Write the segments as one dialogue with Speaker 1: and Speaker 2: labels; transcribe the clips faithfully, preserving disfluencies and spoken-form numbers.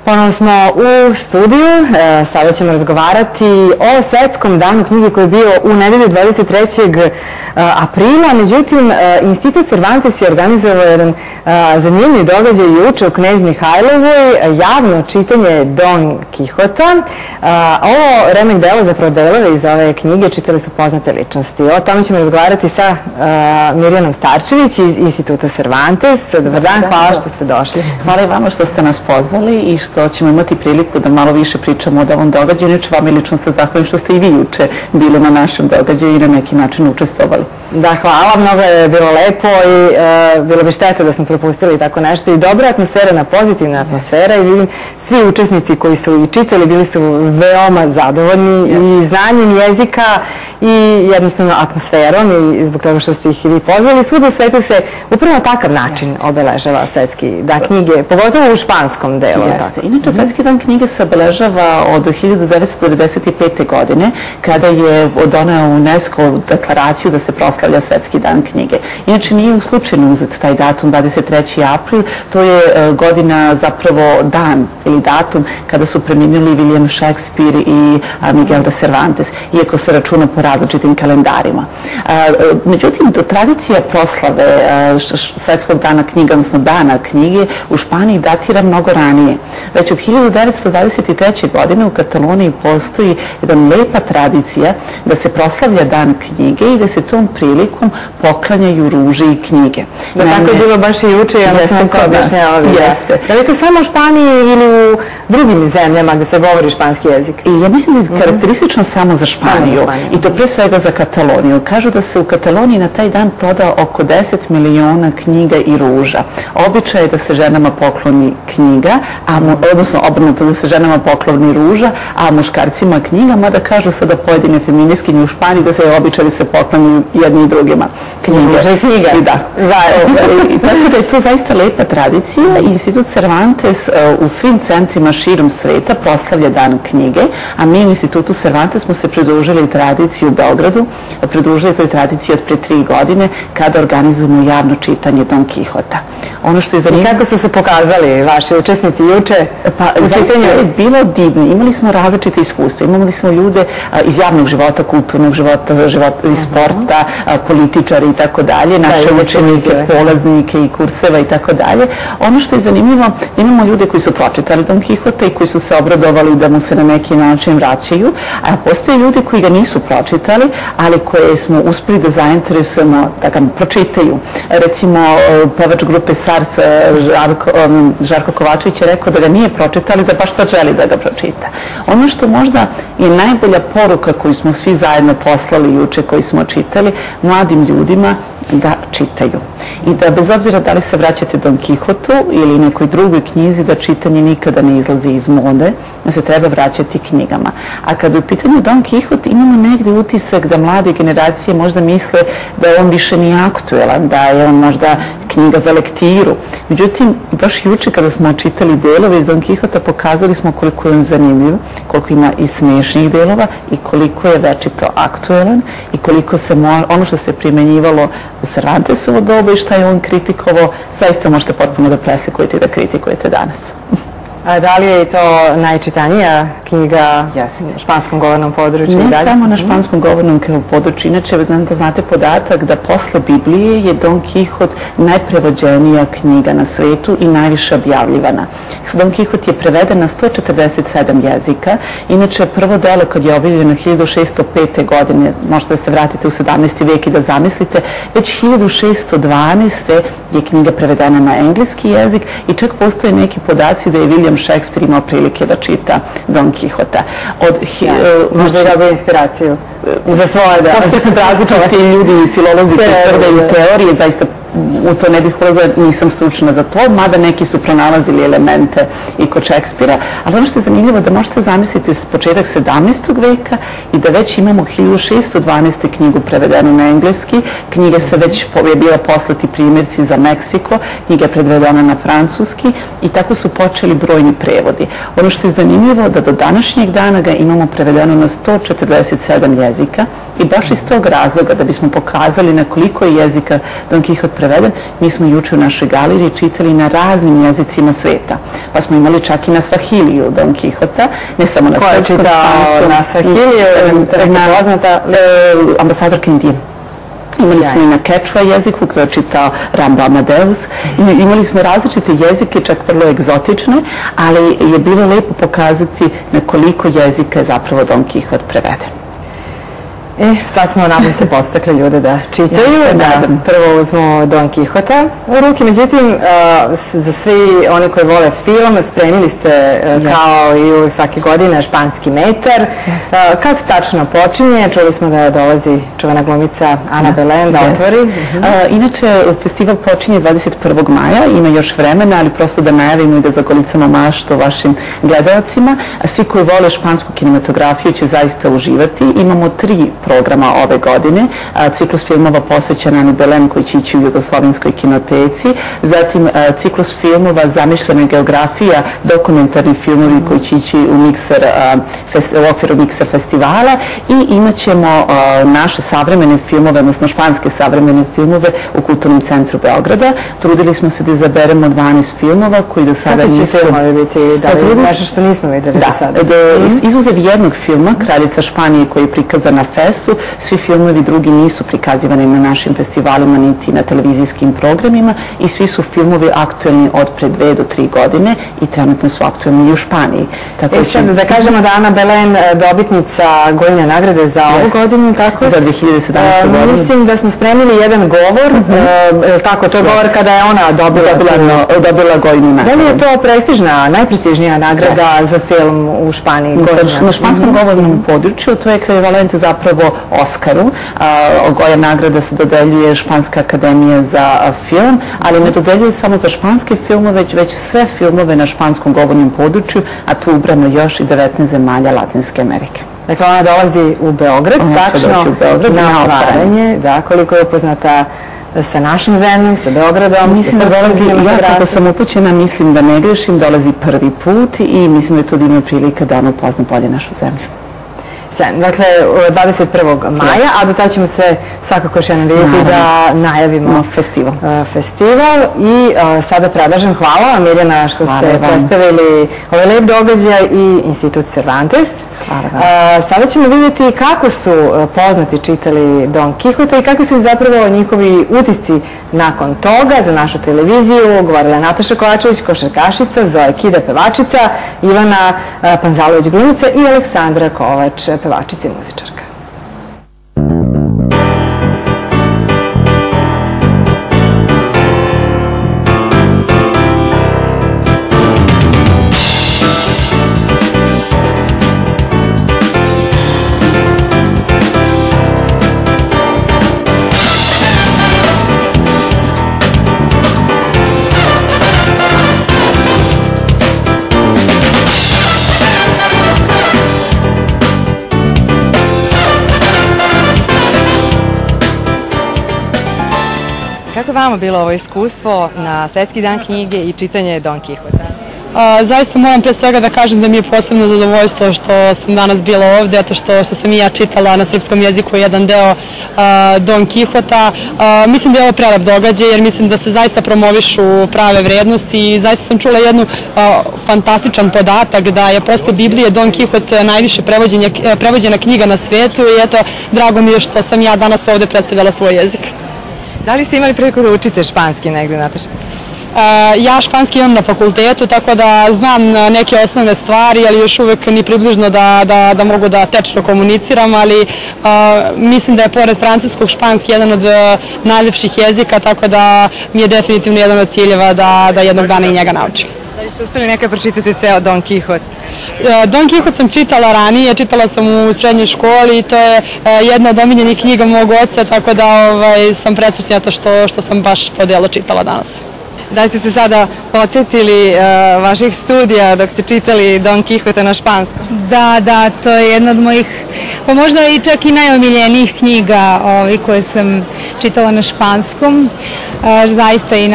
Speaker 1: Ponovno smo u studiju, sada ćemo razgovarati o Svetskom danu knjige koji je bio u nedelju dvadeset trećeg aprila. Međutim, Institut Cervantes je organizovao jedan zanimljiv događaj juče u Knez Mihajlovoj, javno čitanje Don Kihota. Ovo remek delo, zapravo delove iz ove knjige, čitali su poznate ličnosti. O tome ćemo razgovarati sa Mirjanom Starčević iz Instituta Cervantes. Dobar dan, hvala što ste došli.
Speaker 2: Hvala i vama što ste nas pozvali i što ćemo imati priliku da malo više pričamo o ovom događaju. Inače, vama lično se zahvalim što ste i vi juče bili na našem događaju i na neki način učestvovali.
Speaker 1: Da, hvala, mnogo je bilo lepo i bilo bi šteta da smo propustili tako nešto. I dobra atmosfera, jedna pozitivna atmosfera, i vidim svi učesnici koji su i čitali bili su veoma zadovoljni i znanjem jezika i jednostavno atmosferom, i zbog toga što ste ih i vi pozvali. Svuda u svetu se upravo na takav način obeležava Svetski dan knjige, pogotovo u španskom delu.
Speaker 2: Inače, Svetski dan knjige se obeležava od hiljadu devetsto devedeset pete. godine, kada je doneo UNESCO deklaraciju da se proslavlja Svetski dan knjige. Inače, nije u slučajno uzet taj datum dvadeset treći april, to je godina, zapravo dan ili datum kada su preminuli William Shakespeare i Miguel de Cervantes, iako se računa po različitim kalendarima. Međutim, do tradicija proslave Svetskog dana knjige, odnosno dana knjige, u Španiji datira mnogo ranije. Već od hiljadu devetsto dvadeset treće. godine u Kataloniji postoji jedna lepa tradicija da se proslavlja dan knjige i da se tom prilikom poklanjaju ruže i knjige.
Speaker 1: Da, tako je bilo baš i juče, ja sam vam to objašnjavali. Da li je to samo u Španiji ili u drugim zemljama gde se govori španski jezik?
Speaker 2: Ja mislim da je karakteristično samo za Španiju, i to pre svega za Kataloniju. Kažu da se u Kataloniji na taj dan proda oko deset miliona knjiga i ruža. Običaj je da se ženama pokloni knjiga, odnosno obrnuto, da se ženama pokloni ruža, a muškarcima knjiga, mada kažu sada pojedine feministkinje u Španiji da se je običaj da se pokloni jedni i drugima knjige.
Speaker 1: Ruža i knjiga.
Speaker 2: Da. Tako da je to zaista lepa tradicija. Institut Cervantes u svim centrima širom sveta proslavlja dan knjige, a mi u Institutu Cervantes smo se pridružili tradiciji u Beogradu, pridružili toj tradiciji od pre tri godine, kada organizujemo javno čitanje Don Kihota. Ono što je zanimljivo...
Speaker 1: I kako su se pokazali vaši učesnici juče?
Speaker 2: Pa, zaista je bilo divno. Imali smo različite iskustva. Imali smo ljude iz javnog života, kulturnog života, života iz sporta, političari i tako dalje, naše učenike, polaznike i kurseva i tako dalje. Ono što je zanimljivo, imamo ljude koji su pročitali Don Kihota i koji su se obradovali da mu se na neki način vraćaju, a postoje ljudi koji ga nisu pročitali, ali koje smo uspeli da zainteresujemo da ga pročitaju. Recimo, pevač grupe SARS Žarko Kovačević je rekao da ga nije pročitali, da baš sad želi da ga pročita. Ono što možda je najbolja poruka koju smo svi zajedno poslali juče, koji smo čitali, mladim ljudima da čitaju. I da bez obzira da li se vraćate Don Kihotu ili nekoj drugoj knjizi, da čitanje nikada ne izlazi iz mode, da se treba vraćati knjigama. A kada je u pitanju Don Kihot, imamo negde utisak da mlade generacije možda misle da on više nije aktuelan, da je on možda knjiga za lektiru. Međutim, baš juče kada smo čitali delove iz Don Kihota, pokazali smo koliko je on zanimljiv, koliko ima i smiješnih delova i koliko je večito aktuelan i koliko se ono što se primenjivalo u Cervantesovo doba i šta je on kritikovao, zaista možete potpuno da presekujete i da kritikujete danas.
Speaker 1: A da li je to najčitanija knjiga na španskom govornom području?
Speaker 2: Ne samo na španskom govornom području. Inače, da znate podatak da posle Biblije je Don Kihot najprevođenija knjiga na svetu i najviše objavljivana. Don Kihot je preveden na sto četrdeset sedam jezika. Inače, prvo delo kad je objavljeno hiljadu šesto pete. godine, možete da se vratite u sedamnaesti vek i da zamislite, već hiljadu šesto dvanaeste. je knjiga prevedena na engleski jezik i čak postoje neki podaci da je William Shakespeare imao prilike da čita Don Kihota.
Speaker 1: Možda je dobio inspiraciju za svoje da...
Speaker 2: Postoje se različiti ljudi i filolozi koji tvrde i teorije, zaista u to ne bih ulazila, nisam stručna za to, mada neki su pronalazili elemente i kod Šekspira, ali ono što je zanimljivo da možete zamisliti s početak sedamnaestog veka i da već imamo hiljadu šesto dvanaeste. knjigu prevedenu na engleski, knjiga se već je bila poslati primjerci za Meksiko, knjiga je prevedena na francuski i tako su počeli brojni prevodi. Ono što je zanimljivo da do današnjeg dana ga imamo prevedeno na sto četrdeset sedam jezika I baš iz tog razloga, da bismo pokazali na koliko je jezika Don Quixote preveden, mi smo juče u našoj galeriji čitali na raznim jezicima sveta. Pa smo imali čak i na svahiliju Don Quixota, ne samo na
Speaker 1: svetskom, španskom. Na svahiliju, poznata
Speaker 2: ambasadorka Indije. Imali smo i na quechua jeziku koji je čitao Rambo Amadeus. Imali smo različite jezike, čak vrlo egzotične, ali je bilo lepo pokazati na koliko jezika je zapravo Don Quixote preveden.
Speaker 1: E, sad smo nam se postakli ljude da čitaju, da prvo uzmu Don Quixota u ruke. Međutim, za svi oni koji vole film, spremili ste kao i uvijek svake godine španski metar. Kad tačno počinje? Čuli smo da dolazi čuvena glumica Ana Belén da otvori.
Speaker 2: Inače, festival počinje dvadeset prvog maja, ima još vremena, ali prosto da najavimo i da zagolicamo maštu vašim gledalcima. Svi koji vole špansku kinematografiju će zaista uživati. Imamo tri programa ove godine. Ciklus filmova posvećen Ani Belén koji će ići u Jugoslovenskoj kinoteci, zatim ciklus filmova Zamišljena geografija, dokumentarni filmovi koji će ići u, mikser, u okviru Mikser festivala i imat ćemo naše savremene filmove, odnosno španske savremene filmove u Kulturnom centru Beograda. Trudili smo se da izaberemo dvanaest filmova koji do sada nisu...
Speaker 1: Kako će filmovi biti? Da li nešto što nismo videli do sada?
Speaker 2: Izuzev jednog filma, Kraljica Španije, koji je prikazan na festu, svi filmovi drugi nisu prikazivani na našim festivalima niti na televizijskim programima i svi su filmovi aktuelni od pre dve do tri godine i trenutno su aktuelni i u Španiji.
Speaker 1: E sad da kažemo da Ana Belén dobitnica Gojine nagrade za ovu godinu, tako?
Speaker 2: Za dve hiljade sedamnaeste. godinu.
Speaker 1: Mislim da smo spremili jedan govor, tako, to je govor kada je ona
Speaker 2: dobila Gojinu nagradu.
Speaker 1: Da li je to prestižna, najprestižnija nagrada za film u Španiji?
Speaker 2: Na španskom govornom području to je ekvivalent zapravo Oskaru. Goja nagrada se dodeljuje Španska akademija za film, ali ne dodeljuje samo za španske filmove, već sve filmove na španskom govornom području, a tu ubrano još i devetnaest zemalja Latinske Amerike.
Speaker 1: Dakle, ona dolazi u Beograd, tačno na otvaranje, da, koliko je upoznata sa našom zemljom, sa Beogradom.
Speaker 2: Mislim da dolazi, ja kako sam upućena, mislim da ne grešim, dolazi prvi put i mislim da je to divna prilika da ona upozna bolje našu zemlju.
Speaker 1: Dakle, dvadeset prvog maja, a do tada ćemo se svakako još jednom vidjeti da najavimo
Speaker 2: festival.
Speaker 1: festival. I sada predlažem, hvala vam Mirjana što ste predstavili ovaj lep događaj i Institut Cervantes. Sada ćemo vidjeti kako su poznati čitali Don Quixota i kakvi su zapravo njihovi utisci nakon toga. Za našu televiziju govorila Nataša Kovačević, košarkašica, Zoja Kida, pevačica, Ivana Panzalović, glumica i Aleksandra Kovač, pevačica i muzičarka. Kako je vama bilo ovo iskustvo na Svetski dan knjige i čitanje Don Quixota?
Speaker 3: Zaista moram pre svega da kažem da mi je posebno zadovoljstvo što sam danas bila ovde, zato što sam i ja čitala na srpskom jeziku jedan deo Don Quixota. Mislim da je ovo prelep događaj jer mislim da se zaista promovišu prave vrednosti i zaista sam čula jednu fantastičan podatak da je posle Biblije Don Quixote najviše prevođena knjiga na svetu i eto, drago mi je što sam ja danas ovde predstavljala svoj jezik.
Speaker 1: Da li ste imali priliku da učite španski negde, Nataša?
Speaker 3: Ja španski imam na fakultetu, tako da znam neke osnovne stvari, ali još uvek ni približno da mogu da tečno komuniciram, ali mislim da je pored francuskog španski jedan od najljepših jezika, tako da mi je definitivno jedan od ciljeva da jednog dana i njega naučim.
Speaker 1: Da li ste uspeli nekad pročitati ceo Don Quixote?
Speaker 3: Don Quixote sam čitala ranije, čitala sam u srednjoj školi i to je jedna od omiljenih knjiga mog oca, tako da sam presrećna što sam baš to delo čitala danas.
Speaker 1: Da li ste se sada podsjetili vaših studija dok ste čitali Don Quixote na španskom?
Speaker 4: Da, da, to je jedna od mojih, pa možda i čak i najomiljenijih knjiga koje sam čitala na španskom. Zaista i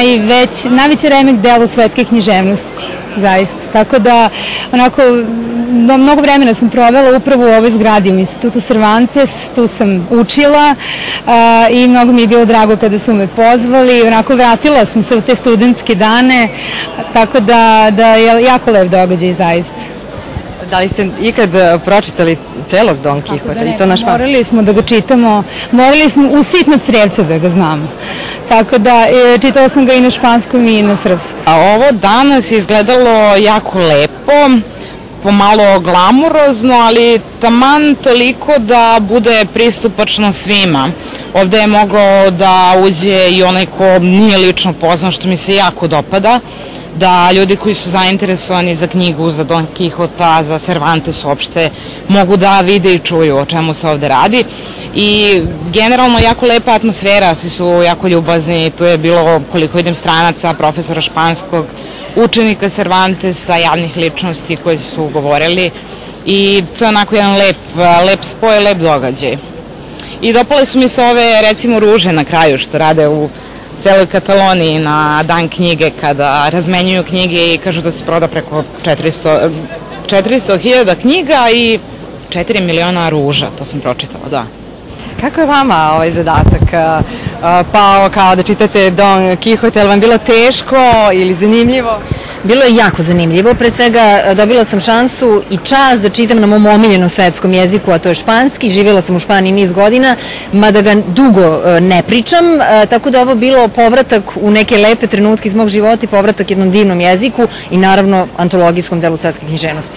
Speaker 4: najveći remek delo svetske književnosti, zaista. Tako da, onako, mnogo vremena sam provela upravo u ovoj zgradi u Institutu Cervantes, tu sam učila i mnogo mi je bilo drago kada su me pozvali, onako vratila sam se u te studentske dane, tako da, da je jako lep događaj zaista.
Speaker 1: Da li ste ikad pročitali celog Don Kihota i to na španskom?
Speaker 4: Morali smo da ga čitamo, morali smo u sitna crevca da ga znamo. Tako da čitala sam ga i na španskom i na srpskom.
Speaker 5: A ovo danas je izgledalo jako lepo, pomalo glamurozno, ali taman toliko da bude pristupačno svima. Ovde je mogao da uđe i onaj ko nije lično poznan, što mi se jako dopada, da ljudi koji su zainteresovani za knjigu, za Don Kihota, za Cervantes uopšte, mogu da vide i čuju o čemu se ovde radi. I generalno jako lepa atmosfera, svi su jako ljubazni, tu je bilo, koliko vidim, stranaca, profesora španskog, učenika Cervantesa, javnih ličnosti koji su govorili i to je onako jedan lep, lep spoj, lep događaj. I dopale su mi se ove, recimo, ruže na kraju što rade u celoj Kataloniji na dan knjige kada razmenjuju knjige i kažu da se proda preko četiristo hiljada knjiga i četiri miliona ruža, to sam pročitala, da.
Speaker 1: Kako je vama ovaj zadatak pao kao da čitate Don Kihota, je li vam bilo teško ili zanimljivo?
Speaker 6: Bilo je jako zanimljivo, pre svega dobila sam šansu i čast da čitam na mom omiljenom svetskom jeziku, a to je španski, živjela sam u Španiji niz godina, mada ga dugo ne pričam, tako da ovo bilo povratak u neke lepe trenutke iz mog života i povratak jednom divnom jeziku i naravno antologijskom delu svetske književnosti.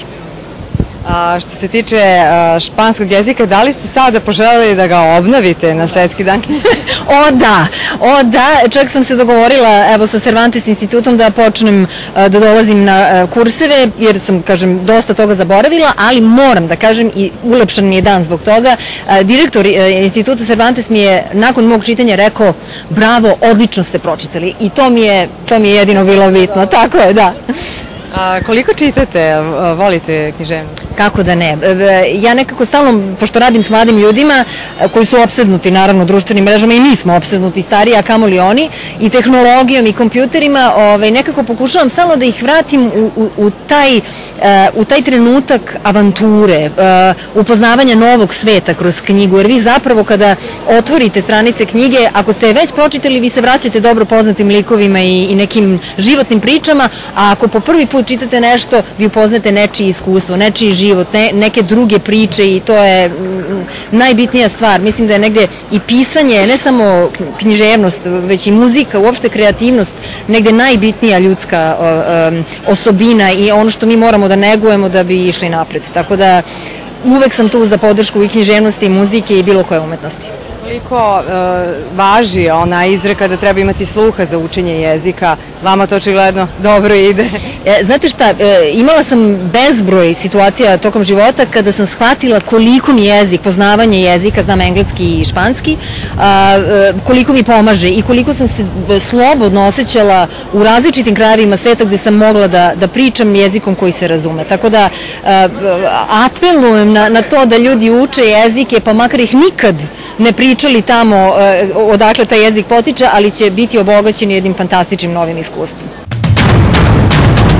Speaker 1: A što se tiče španskog jezika, da li ste sada poželjeli da ga obnovite na Svetski dan knjige?
Speaker 6: O da, o da, čak sam se dogovorila evo sa Cervantes institutom da počnem da dolazim na kurseve, jer sam, kažem, dosta toga zaboravila, ali moram da kažem i ulepšan mi je dan zbog toga. Direktor instituta Cervantes mi je nakon mog čitanja rekao, bravo, odlično ste pročitali i to mi je, to mi je jedino bilo bitno, tako je, da.
Speaker 1: A koliko čitate, volite književnost?
Speaker 6: Kako da ne. Ja nekako stalno, pošto radim s mladim ljudima koji su opsednuti naravno društvenim mrežama i mi smo opsednuti stariji, a kamoli oni, i tehnologijom i kompjuterima, nekako pokušavam stalno da ih vratim u taj, u taj trenutak avanture, upoznavanja novog sveta kroz knjigu, jer vi zapravo kada otvorite stranice knjige, ako ste je već pročitali, vi se vraćate dobro poznatim likovima i nekim životnim pričama, a ako po prvi put čitate nešto, vi upoznate nečije iskustvo, nečiji život, neke druge priče i to je najbitnija stvar. Mislim da je negde i pisanje, ne samo književnost, već i muzika, uopšte kreativnost, negde najbitnija ljudska osobina i ono što mi moramo da negujemo da bi išli napred. Tako da uvek sam tu za podršku i književnosti i muzike i bilo koje umetnosti.
Speaker 1: Koliko važi ona izreka da treba imati sluha za učenje jezika, vama to očigledno dobro ide.
Speaker 6: Znate šta, imala sam bezbroj situacija tokom života kada sam shvatila koliko mi jezik, poznavanje jezika, znam engleski i španski, koliko mi pomaže i koliko sam se slobodno osjećala u različitim krajevima sveta gde sam mogla da pričam jezikom koji se razume. Tako da apelujem na to da ljudi uče jezike, pa makar ih nikad ne pričali tamo odakle taj jezik potiče, ali će biti obogaćeni jednim fantastičnim novim iskustvom.